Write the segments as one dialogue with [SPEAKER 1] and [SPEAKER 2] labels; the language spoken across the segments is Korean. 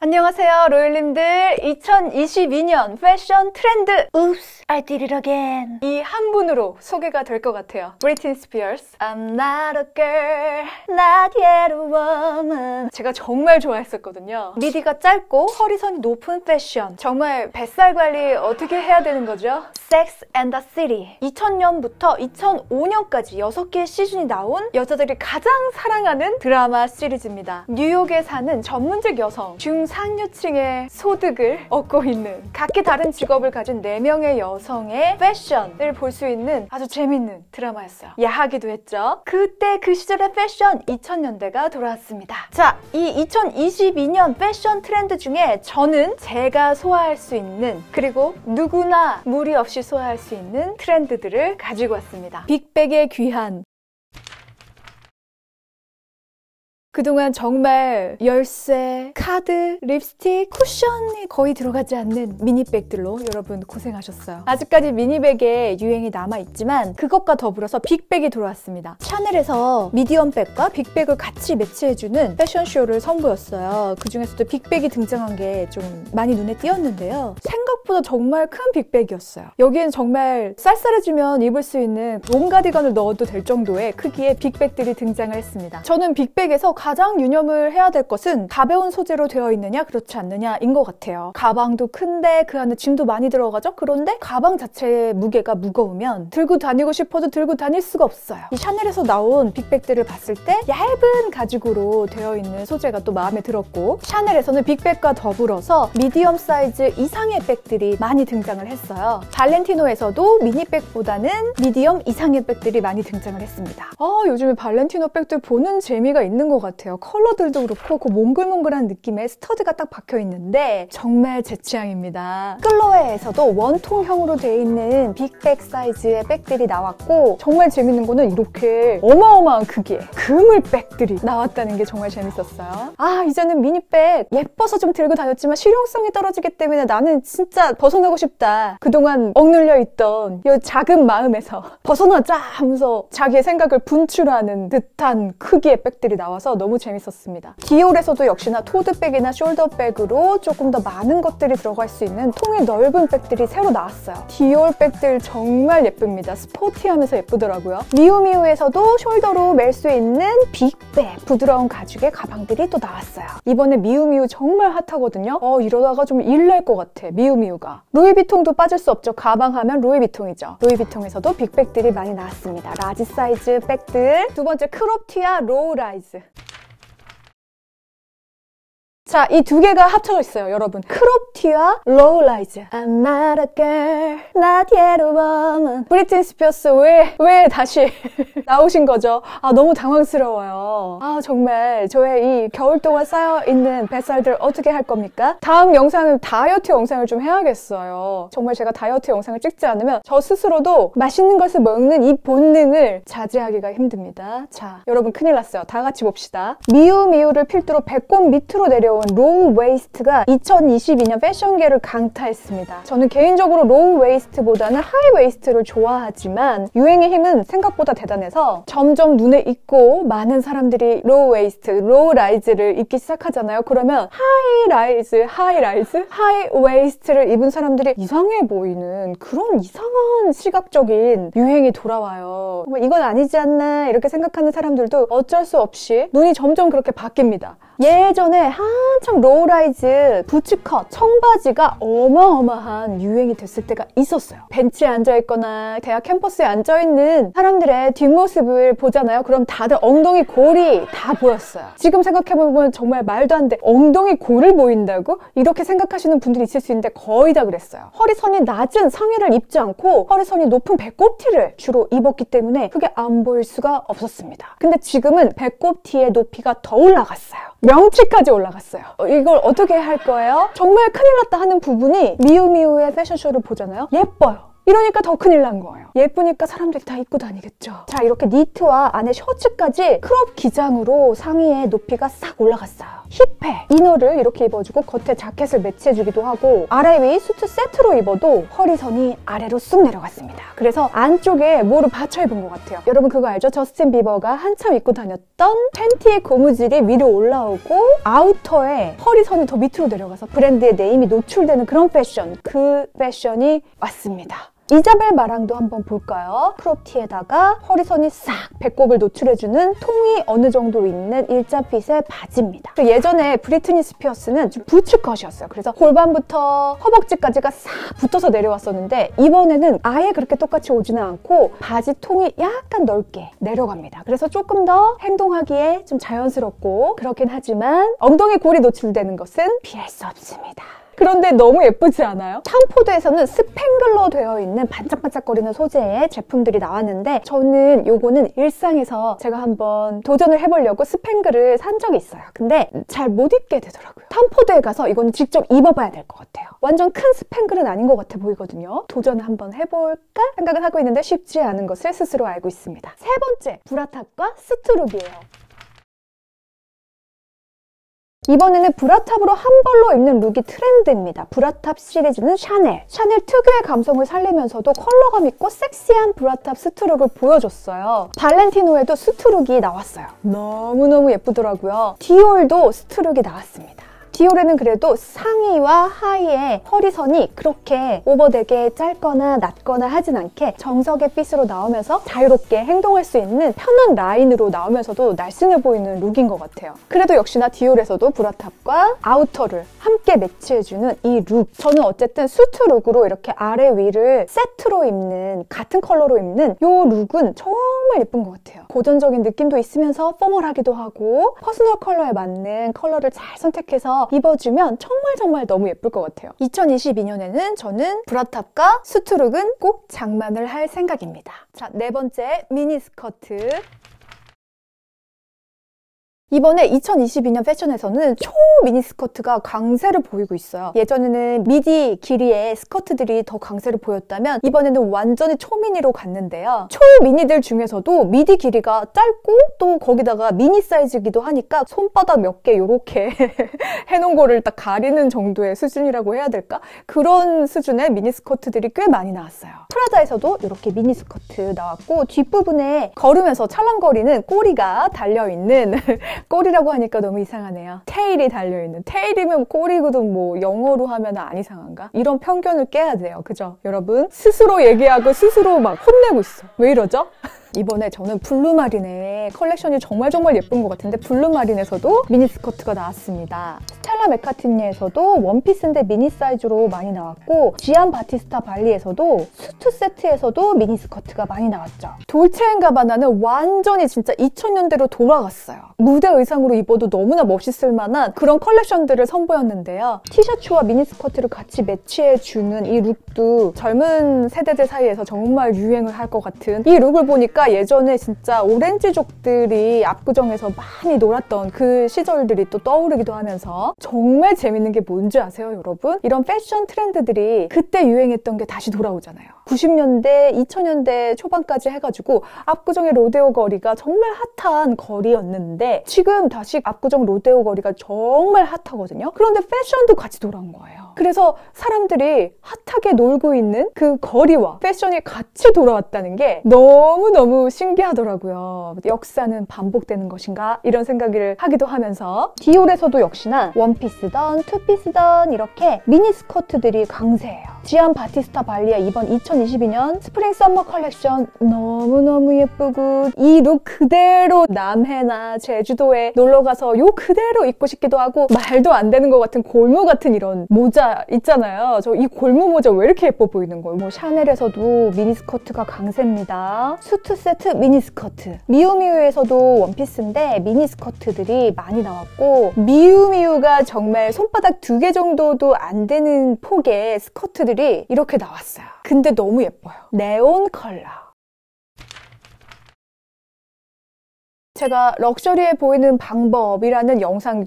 [SPEAKER 1] 안녕하세요 로열님들. 2022년 패션 트렌드 Oops, I did it again 이 한 분으로 소개가 될 것 같아요. 브리트니 스피어스 I'm not a girl, not yet a woman. 제가 정말 좋아했었거든요. 미디가 짧고 허리선이 높은 패션, 정말 뱃살 관리 어떻게 해야 되는 거죠? Sex and the City 2000년부터 2005년까지 6개의 시즌이 나온 여자들이 가장 사랑하는 드라마 시리즈입니다. 뉴욕에 사는 전문직 여성, 중상류층의 소득을 얻고 있는 각기 다른 직업을 가진 4명의 여성의 패션을 볼 수 있는 아주 재밌는 드라마였어요. 야하기도 했죠. 그때 그 시절의 패션 2000년대가 돌아왔습니다. 자, 이 2022년 패션 트렌드 중에 저는 제가 소화할 수 있는, 그리고 누구나 무리 없이 소화할 수 있는 트렌드들을 가지고 왔습니다. 빅백의 귀한, 그동안 정말 열쇠, 카드, 립스틱, 쿠션이 거의 들어가지 않는 미니백들로 여러분 고생하셨어요. 아직까지 미니백의 유행이 남아있지만 그것과 더불어서 빅백이 돌아왔습니다. 샤넬에서 미디엄백과 빅백을 같이 매치해주는 패션쇼를 선보였어요. 그 중에서도 빅백이 등장한 게 좀 많이 눈에 띄었는데요. 생각보다 정말 큰 빅백이었어요. 여기엔 정말 쌀쌀해지면 입을 수 있는 롱 가디건을 넣어도 될 정도의 크기의 빅백들이 등장을 했습니다. 저는 빅백에서 가장 유념을 해야 될 것은 가벼운 소재로 되어 있느냐 그렇지 않느냐인 것 같아요. 가방도 큰데 그 안에 짐도 많이 들어가죠? 그런데 가방 자체의 무게가 무거우면 들고 다니고 싶어도 들고 다닐 수가 없어요. 이 샤넬에서 나온 빅백들을 봤을 때 얇은 가죽으로 되어 있는 소재가 또 마음에 들었고, 샤넬에서는 빅백과 더불어서 미디엄 사이즈 이상의 백들이 많이 등장을 했어요. 발렌티노에서도 미니백보다는 미디엄 이상의 백들이 많이 등장을 했습니다. 요즘에 발렌티노 백들 보는 재미가 있는 것 같아요. 컬러들도 그렇고 그 몽글몽글한 느낌의 스터드가 딱 박혀있는데 정말 제 취향입니다. 클로에에서도 원통형으로 되어 있는 빅백 사이즈의 백들이 나왔고, 정말 재밌는 거는 이렇게 어마어마한 크기의 그물 백들이 나왔다는 게 정말 재밌었어요. 이제는 미니백 예뻐서 좀 들고 다녔지만 실용성이 떨어지기 때문에 나는 진짜 벗어나고 싶다. 그동안 억눌려 있던 이 작은 마음에서 벗어나자 하면서 자기의 생각을 분출하는 듯한 크기의 백들이 나와서 너무 재밌었습니다. 디올에서도 역시나 토드백이나 숄더백으로 조금 더 많은 것들이 들어갈 수 있는 통이 넓은 백들이 새로 나왔어요. 디올 백들 정말 예쁩니다. 스포티하면서 예쁘더라고요. 미우미우에서도 숄더로 멜 수 있는 빅백, 부드러운 가죽의 가방들이 또 나왔어요. 이번에 미우미우 정말 핫하거든요. 이러다가 좀 일날 것 같아, 미우미우가. 루이비통도 빠질 수 없죠. 가방 하면 루이비통이죠. 루이비통에서도 빅백들이 많이 나왔습니다. 라지 사이즈 백들. 두 번째, 크롭티와 로우라이즈. 자, 이 두 개가 합쳐져 있어요, 여러분. 크롭티와 로우라이즈. I'm not a girl, not yet a woman. 브리트니 스피어스 왜 다시 나오신 거죠? 너무 당황스러워요. 정말 저의 이 겨울 동안 쌓여있는 뱃살들 어떻게 할 겁니까? 다음 영상은 다이어트 영상을 좀 해야겠어요. 정말 제가 다이어트 영상을 찍지 않으면 저 스스로도 맛있는 것을 먹는 이 본능을 자제하기가 힘듭니다. 자, 여러분 큰일 났어요. 다 같이 봅시다. 미우미우를 필두로 배꼽 밑으로 내려온 로우 웨이스트가 2022년 패션계를 강타했습니다. 저는 개인적으로 로우 웨이스트보다는 하이 웨이스트를 좋아하지만 유행의 힘은 생각보다 대단해서 점점 눈에 익고 많은 사람들이 로우 웨이스트, 로우 라이즈를 입기 시작하잖아요. 그러면 하이 웨이스트를 입은 사람들이 이상해 보이는 그런 이상한 시각적인 유행이 돌아와요. 이건 아니지 않나 이렇게 생각하는 사람들도 어쩔 수 없이 눈이 점점 그렇게 바뀝니다. 예전에 한참 로우라이즈 부츠컷, 청바지가 어마어마한 유행이 됐을 때가 있었어요. 벤치에 앉아있거나 대학 캠퍼스에 앉아있는 사람들의 뒷모습을 보잖아요. 그럼 다들 엉덩이 골이 다 보였어요. 지금 생각해보면 정말 말도 안 돼. 엉덩이 골을 보인다고? 이렇게 생각하시는 분들이 있을 수 있는데 거의 다 그랬어요. 허리선이 낮은 상의를 입지 않고 허리선이 높은 배꼽티를 주로 입었기 때문에 그게 안 보일 수가 없었습니다. 근데 지금은 배꼽티의 높이가 더 올라갔어요. 명치까지 올라갔어요. 이걸 어떻게 할 거예요? 정말 큰일 났다 하는 부분이 미우미우의 패션쇼를 보잖아요. 예뻐요. 이러니까 더 큰일 난 거예요. 예쁘니까 사람들이 다 입고 다니겠죠. 자, 이렇게 니트와 안에 셔츠까지 크롭 기장으로 상의의 높이가 싹 올라갔어요. 힙해. 이너를 이렇게 입어주고 겉에 자켓을 매치해주기도 하고 아래 위 수트 세트로 입어도 허리선이 아래로 쑥 내려갔습니다. 그래서 안쪽에 뭐를 받쳐 입은 것 같아요. 여러분 그거 알죠? 저스틴 비버가 한참 입고 다녔던 팬티의 고무줄이 위로 올라오고 아우터에 허리선이 더 밑으로 내려가서 브랜드의 네임이 노출되는 그런 패션, 그 패션이 왔습니다. 이자벨 마랑도 한번 볼까요? 크롭티에다가 허리선이 싹 배꼽을 노출해주는 통이 어느 정도 있는 일자핏의 바지입니다. 예전에 브리트니 스피어스는 좀 부츠컷이었어요. 그래서 골반부터 허벅지까지가 싹 붙어서 내려왔었는데 이번에는 아예 그렇게 똑같이 오지는 않고 바지 통이 약간 넓게 내려갑니다. 그래서 조금 더 행동하기에 좀 자연스럽고 그렇긴 하지만 엉덩이 골이 노출되는 것은 피할 수 없습니다. 그런데 너무 예쁘지 않아요? 탐포드에서는 스팽글러 되어 있는 반짝반짝거리는 소재의 제품들이 나왔는데 저는 요거는 일상에서 제가 한번 도전을 해보려고 스팽글을 산 적이 있어요. 근데 잘 못 입게 되더라고요. 탐포드에 가서 이건 직접 입어봐야 될 것 같아요. 완전 큰 스팽글은 아닌 것 같아 보이거든요. 도전을 한번 해볼까 생각을 하고 있는데 쉽지 않은 것을 스스로 알고 있습니다. 세 번째, 브라탑과 스트룩이에요. 이번에는 브라탑으로 한 벌로 입는 룩이 트렌드입니다. 브라탑 시리즈는 샤넬 특유의 감성을 살리면서도 컬러감 있고 섹시한 브라탑 스트룩을 보여줬어요. 발렌티노에도 스트룩이 나왔어요. 너무너무 예쁘더라고요. 디올도 스트룩이 나왔습니다. 디올에는 그래도 상의와 하의의 허리선이 그렇게 오버되게 짧거나 낮거나 하진 않게 정석의 핏으로 나오면서 자유롭게 행동할 수 있는 편한 라인으로 나오면서도 날씬해 보이는 룩인 것 같아요. 그래도 역시나 디올에서도 브라탑과 아우터를 함께 매치해주는 이 룩. 저는 어쨌든 수트 룩으로 이렇게 아래 위를 세트로 입는, 같은 컬러로 입는 이 룩은 정말 예쁜 것 같아요. 고전적인 느낌도 있으면서 포멀하기도 하고 퍼스널 컬러에 맞는 컬러를 잘 선택해서 입어주면 정말 너무 예쁠 것 같아요. 2022년에는 저는 브라탑과 수트룩은 꼭 장만을 할 생각입니다. 자, 네 번째, 미니스커트. 이번에 2022년 패션에서는 초 미니스커트가 강세를 보이고 있어요. 예전에는 미디 길이의 스커트들이 더 강세를 보였다면 이번에는 완전히 초미니로 갔는데요. 초 미니들 중에서도 미디 길이가 짧고 또 거기다가 미니 사이즈이기도 하니까 손바닥 몇 개 이렇게 해놓은 거를 딱 가리는 정도의 수준이라고 해야 될까? 그런 수준의 미니스커트들이 꽤 많이 나왔어요. 프라다에서도 이렇게 미니스커트 나왔고 뒷부분에 걸으면서 찰랑거리는 꼬리가 달려있는 꼬리라고 하니까 너무 이상하네요. 테일이 달려있는. 테일이면 꼬리거든 뭐 영어로 하면 안 이상한가? 이런 편견을 깨야 돼요. 그죠? 여러분 스스로 얘기하고 스스로 막 혼내고 있어. 왜 이러죠? 이번에 저는 블루마린의 컬렉션이 정말 예쁜 것 같은데 블루마린에서도 미니스커트가 나왔습니다. 스텔라 맥카트니에서도 원피스인데 미니 사이즈로 많이 나왔고 지안 바티스타 발리에서도 수트 세트에서도 미니스커트가 많이 나왔죠. 돌체앤가바나는 완전히 진짜 2000년대로 돌아갔어요. 무대 의상으로 입어도 너무나 멋있을 만한 그런 컬렉션들을 선보였는데요. 티셔츠와 미니스커트를 같이 매치해주는 이 룩도 젊은 세대들 사이에서 정말 유행을 할 것 같은 이 룩을 보니까 예전에 진짜 오렌지족들이 압구정에서 많이 놀았던 그 시절들이 또 떠오르기도 하면서 정말 재밌는 게 뭔지 아세요, 여러분? 이런 패션 트렌드들이 그때 유행했던 게 다시 돌아오잖아요. 90년대, 2000년대 초반까지 해가지고 압구정의 로데오 거리가 정말 핫한 거리였는데 지금 다시 압구정 로데오 거리가 정말 핫하거든요. 그런데 패션도 같이 돌아온 거예요. 그래서 사람들이 핫하게 놀고 있는 그 거리와 패션이 같이 돌아왔다는 게 너무너무 신기하더라고요. 역사는 반복되는 것인가? 이런 생각을 하기도 하면서 디올에서도 역시나 원피스던 투피스던 이렇게 미니스커트들이 강세예요. 지안 바티스타 발리의 이번 2022년 스프링 썸머 컬렉션 너무너무 예쁘고 이 룩 그대로 남해나 제주도에 놀러가서 요 그대로 입고 싶기도 하고 말도 안 되는 것 같은 골무 같은 이런 모자 있잖아요. 저 이 골무 모자 왜 이렇게 예뻐 보이는 거예요? 뭐 샤넬에서도 미니스커트가 강세입니다. 수트 세트 미니스커트. 미우미우에서도 원피스인데 미니스커트들이 많이 나왔고 미우미우가 정말 손바닥 2개 정도도 안 되는 폭의 스커트들이 이렇게 나왔어요. 근데 너무 예뻐요. 네온 컬러. 제가 럭셔리해 보이는 방법이라는 영상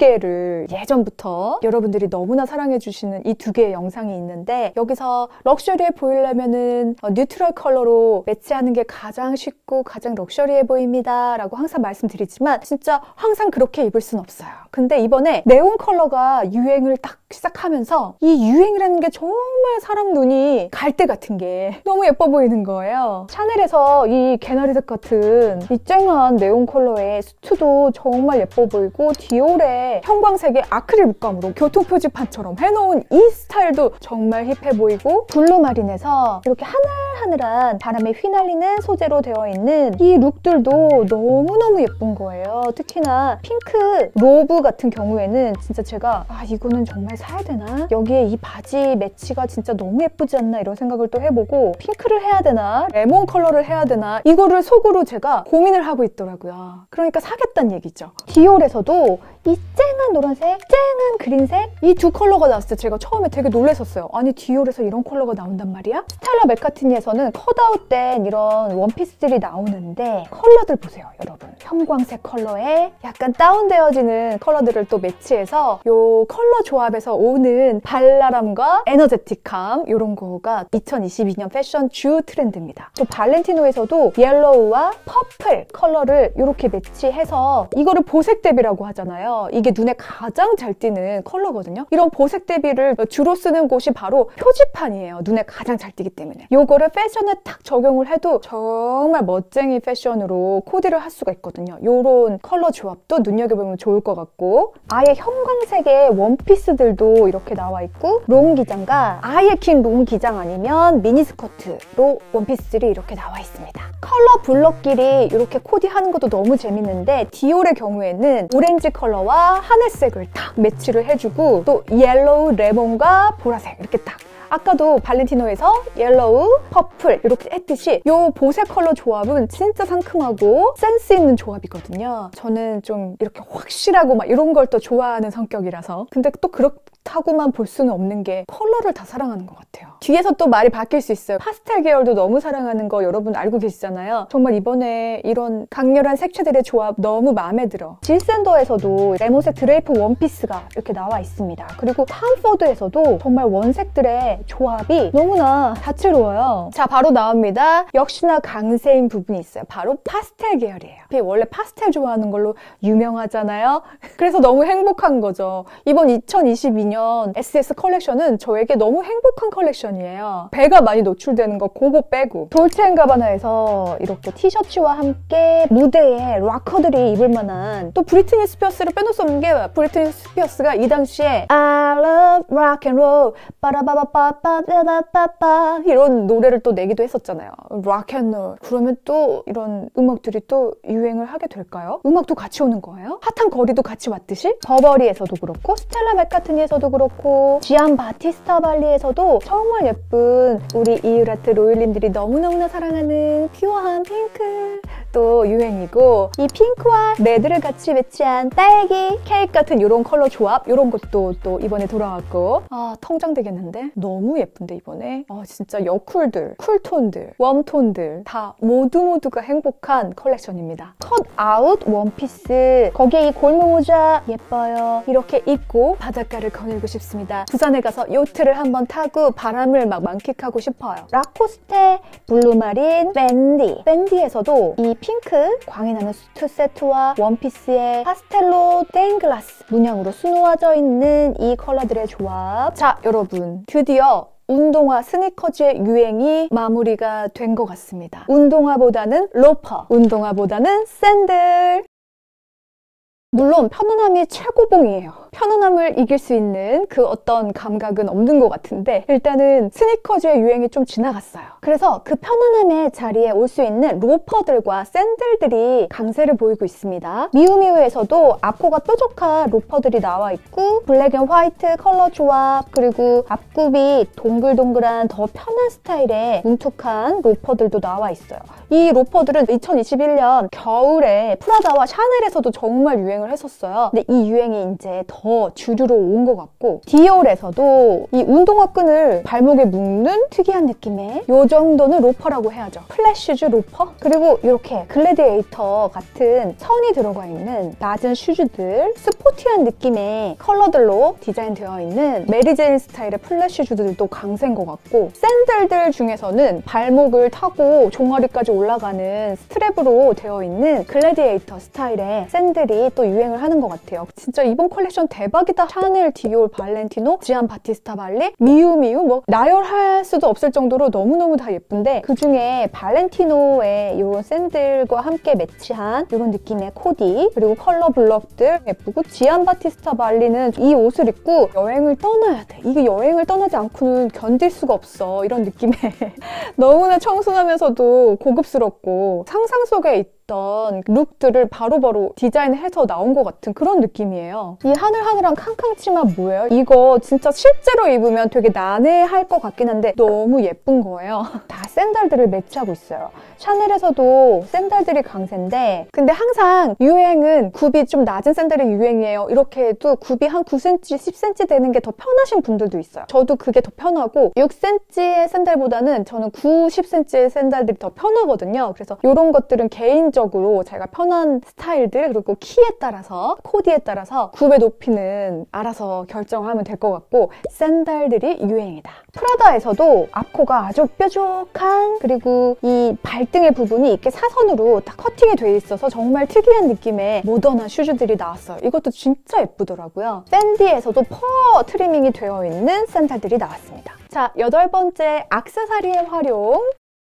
[SPEAKER 1] 2개를 예전부터 여러분들이 너무나 사랑해주시는 이 2개의 영상이 있는데, 여기서 럭셔리해 보이려면은 뉴트럴 컬러로 매치하는 게 가장 쉽고 가장 럭셔리해 보입니다 라고 항상 말씀드리지만 진짜 항상 그렇게 입을 순 없어요. 근데 이번에 네온 컬러가 유행을 딱 시작하면서 이 유행이라는 게 정말 사람 눈이 갈대 같은 게 너무 예뻐 보이는 거예요. 샤넬에서 이 개나리색 같은 이 쨍한 네온 컬러의 수트도 정말 예뻐 보이고, 디올의 형광색의 아크릴 물감으로 교통표지판처럼 해놓은 이 스타일도 정말 힙해 보이고, 블루마린에서 이렇게 하늘하늘한 바람에 휘날리는 소재로 되어 있는 이 룩들도 너무너무 예쁜 거예요. 특히나 핑크 로브 같은 경우에는 진짜 제가 이거는 정말 사야 되나? 여기에 이 바지 매치가 진짜 너무 예쁘지 않나 이런 생각을 또 해보고, 핑크를 해야 되나? 레몬 컬러를 해야 되나? 이거를 속으로 제가 고민을 하고 있더라고요. 그러니까 사겠다는 얘기죠. 디올에서도 이 쨍한 노란색, 쨍한 그린색, 이 2 컬러가 나왔을 때 제가 처음에 되게 놀랐었어요. 아니 디올에서 이런 컬러가 나온단 말이야? 스텔라 맥카트니에서는 컷아웃된 이런 원피스들이 나오는데 컬러들 보세요, 여러분. 형광색 컬러에 약간 다운되어지는 컬러들을 또 매치해서 이 컬러 조합에서 오는 발랄함과 에너제틱함, 이런 거가 2022년 패션 주 트렌드입니다. 또 발렌티노에서도 옐로우와 퍼플 컬러를 이렇게 매치해서, 이거를 보색 대비라고 하잖아요. 이게 눈에 가장 잘 띄는 컬러거든요. 이런 보색 대비를 주로 쓰는 곳이 바로 표지판이에요. 눈에 가장 잘 띄기 때문에. 이거를 패션에 딱 적용을 해도 정말 멋쟁이 패션으로 코디를 할 수가 있거든요. 이런 컬러 조합도 눈여겨보면 좋을 것 같고, 아예 형광색의 원피스들도 이렇게 나와 있고, 롱 기장과 아예 긴 롱 기장 아니면 미니스커트로 원피스들이 이렇게 나와 있습니다. 컬러 블럭끼리 이렇게 코디하는 것도 너무 재밌는데, 디올의 경우에는 오렌지 컬러와 하늘색을 딱 매치를 해주고, 또 옐로우, 레몬과 보라색 이렇게 딱, 아까도 발렌티노에서 옐로우, 퍼플 이렇게 했듯이 이 보색 컬러 조합은 진짜 상큼하고 센스 있는 조합이거든요. 저는 좀 이렇게 확실하고 막 이런 걸 또 좋아하는 성격이라서. 근데 또 그렇다고만 볼 수는 없는 게 컬러를 다 사랑하는 것 같아요. 뒤에서 또 말이 바뀔 수 있어요. 파스텔 계열도 너무 사랑하는 거 여러분 알고 계시잖아요. 정말 이번에 이런 강렬한 색채들의 조합 너무 마음에 들어. 질샌더에서도 레몬색 드레이프 원피스가 이렇게 나와 있습니다. 그리고 탐포드에서도 정말 원색들의 조합이 너무나 다채로워요. 자, 바로 나옵니다. 역시나 강세인 부분이 있어요. 바로 파스텔 계열이에요. 원래 파스텔 좋아하는 걸로 유명하잖아요. 그래서 너무 행복한 거죠. 이번 2022년 SS 컬렉션은 저에게 너무 행복한 컬렉션이에요. 배가 많이 노출되는 거 그거 빼고, 돌체앤가바나에서 이렇게 티셔츠와 함께 무대에 락커들이 입을 만한, 또 브리트니 스피어스를 빼놓을 수 없는 게, 브리트니 스피어스가 이 당시에 I love rock and roll 빠라바바빠빠빠빠빠 이런 노래를 또 내기도 했었잖아요. 락앤롤. 그러면 또 이런 음악들이 또 유행을 하게 될까요? 음악도 같이 오는 거예요? 핫한 거리도 같이 왔듯이? 버버리에서도 그렇고, 스텔라 맥카트니에서도 그렇고, 지안 바티스타 발리에서도 정말 예쁜 우리 이유라트 로율님들이 너무너무나 사랑하는 퓨어한 핑크 또 유행이고, 이 핑크와 레드를 같이 매치한 딸기 케이크 같은 이런 컬러 조합, 이런 것도 또 이번에 돌아왔고, 통장 되겠는데? 너무 예쁜데 이번에? 진짜 여쿨들, 쿨톤들, 웜톤들 다 모두가 행복한 컬렉션입니다. 컷아웃 원피스, 거기에 이 골무모자 예뻐요. 이렇게 입고 바닷가를 거닐고 싶습니다. 부산에 가서 요트를 한번 타고 바람을 막 만끽하고 싶어요. 라코스테, 블루마린, 밴디에서도 이 핑크 광이 나는 수트 세트와 원피스에 파스텔로 땡글라스 문양으로 수놓아져 있는 이 컬러들의 조합. 자, 여러분, 드디어 운동화 스니커즈의 유행이 마무리가 된 것 같습니다. 운동화보다는 로퍼, 운동화보다는 샌들. 물론 편안함이 최고봉이에요. 편안함을 이길 수 있는 그 어떤 감각은 없는 것 같은데, 일단은 스니커즈의 유행이 좀 지나갔어요. 그래서 그 편안함의 자리에 올 수 있는 로퍼들과 샌들들이 강세를 보이고 있습니다. 미우미우에서도 앞코가 뾰족한 로퍼들이 나와 있고, 블랙 앤 화이트 컬러 조합, 그리고 앞굽이 동글동글한 더 편한 스타일의 뭉툭한 로퍼들도 나와 있어요. 이 로퍼들은 2021년 겨울에 프라다와 샤넬에서도 정말 유행을 했었어요. 근데 이 유행이 이제 더 더 주류로 온 것 같고, 디올에서도 이 운동화 끈을 발목에 묶는 특이한 느낌의 요 정도는 로퍼라고 해야죠. 플랫 슈즈 로퍼? 그리고 이렇게 글래디에이터 같은 선이 들어가 있는 낮은 슈즈들, 스포티한 느낌의 컬러들로 디자인되어 있는 메리제인 스타일의 플랫 슈즈들도 강세인 것 같고, 샌들들 중에서는 발목을 타고 종아리까지 올라가는 스트랩으로 되어 있는 글래디에이터 스타일의 샌들이 또 유행을 하는 것 같아요. 진짜 이번 컬렉션 대박이다. 샤넬, 디올, 발렌티노, 지안 바티스타 발리, 미우미우 뭐 나열할 수도 없을 정도로 너무너무 다 예쁜데, 그중에 발렌티노의 이런 샌들과 함께 매치한 이런 느낌의 코디, 그리고 컬러 블럭들 예쁘고, 지안 바티스타 발리는 이 옷을 입고 여행을 떠나야 돼. 이게 여행을 떠나지 않고는 견딜 수가 없어. 이런 느낌의 너무나 청순하면서도 고급스럽고 상상 속에 있던 룩들을 바로바로 디자인해서 나온 것 같은 그런 느낌이에요. 이 하늘하늘한 캉캉 치마 뭐예요? 이거 진짜 실제로 입으면 되게 난해할 것 같긴 한데 너무 예쁜 거예요. 다 샌들들을 매치하고 있어요. 샤넬에서도 샌들들이 강세인데, 근데 항상 유행은 굽이 좀 낮은 샌들이 유행이에요. 이렇게 해도 굽이 한 9cm, 10cm 되는 게 더 편하신 분들도 있어요. 저도 그게 더 편하고 6cm의 샌들보다는 저는 9, 10cm의 샌들들이 더 편하거든요. 그래서 이런 것들은 개인적으로 제가 편한 스타일들, 그리고 키에 따라서, 코디에 따라서 굽의 높이는 알아서 결정하면 될 것 같고, 샌들들이 유행이다. 프라다에서도 앞코가 아주 뾰족한, 그리고 이 발등의 부분이 이렇게 사선으로 딱 커팅이 돼 있어서 정말 특이한 느낌의 모던한 슈즈들이 나왔어요. 이것도 진짜 예쁘더라고요. 샌디에서도 퍼 트리밍이 되어 있는 샌들들이 나왔습니다. 자, 8번째, 액세서리의 활용.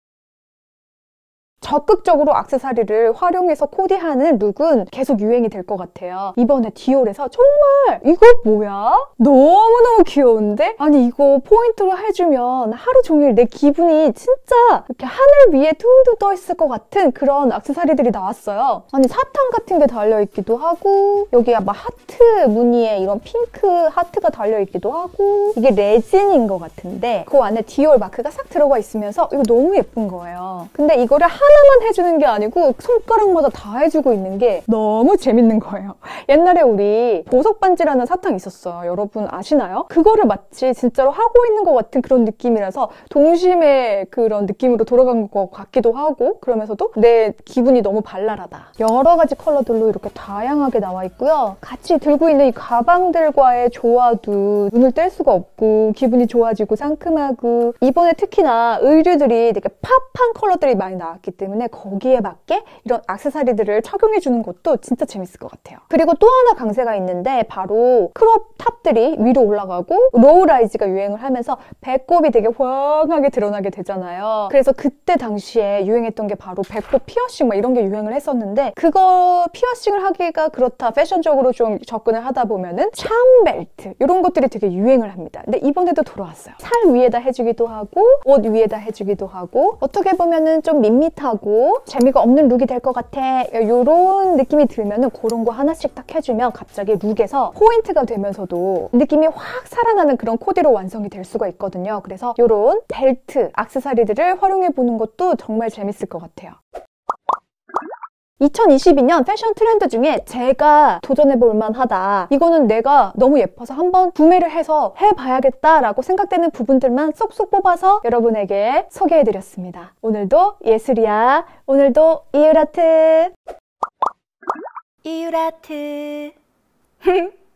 [SPEAKER 1] 적극적으로 액세서리를 활용해서 코디하는 룩은 계속 유행이 될 것 같아요. 이번에 디올에서 정말 이거 뭐야? 너무너무 귀여운데? 아니 이거 포인트로 해주면 하루 종일 내 기분이 진짜 이렇게 하늘 위에 둥둥 떠 있을 것 같은 그런 액세서리들이 나왔어요. 아니 사탕 같은 게 달려있기도 하고, 여기가 막 하트 무늬에 이런 핑크 하트가 달려있기도 하고, 이게 레진인 것 같은데 그 안에 디올 마크가 싹 들어가 있으면서 이거 너무 예쁜 거예요. 근데 이거를 하나만 해주는 게 아니고 손가락마다 다 해주고 있는 게 너무 재밌는 거예요. 옛날에 우리 보석 반지라는 사탕 있었어요. 여러분 아시나요? 그거를 마치 진짜로 하고 있는 것 같은 그런 느낌이라서 동심의 그런 느낌으로 돌아간 것 같기도 하고, 그러면서도 내 기분이 너무 발랄하다. 여러 가지 컬러들로 이렇게 다양하게 나와 있고요. 같이 들고 있는 이 가방들과의 조화도 눈을 뗄 수가 없고 기분이 좋아지고 상큼하고, 이번에 특히나 의류들이 되게 팝한 컬러들이 많이 나왔기 때문에 거기에 맞게 이런 액세서리들을 착용해주는 것도 진짜 재밌을 것 같아요. 그리고 또 하나 강세가 있는데 바로 크롭 탑들이 위로 올라가고 로우 라이즈가 유행을 하면서 배꼽이 되게 황하게 드러나게 되잖아요. 그래서 그때 당시에 유행했던 게 바로 배꼽 피어싱 막 이런 게 유행을 했었는데, 그거 피어싱을 하기가 그렇다, 패션적으로 좀 접근을 하다 보면은 차움 벨트 이런 것들이 되게 유행을 합니다. 근데 이번에도 돌아왔어요. 살 위에다 해주기도 하고 옷 위에다 해주기도 하고, 어떻게 보면은 좀 밋밋하고 재미가 없는 룩이 될 것 같아 이런 느낌이 들면은 그런 거 하나씩 딱 해주면 갑자기 룩에서 포인트가 되면서도 느낌이 확 살아나는 그런 코디로 완성이 될 수가 있거든요. 그래서 이런 벨트, 액세서리들을 활용해보는 것도 정말 재밌을 것 같아요. 2022년 패션 트렌드 중에 제가 도전해볼 만하다, 이거는 내가 너무 예뻐서 한번 구매를 해서 해봐야겠다라고 생각되는 부분들만 쏙쏙 뽑아서 여러분에게 소개해드렸습니다. 오늘도 예술이야. 오늘도 이유라트. 이유라트.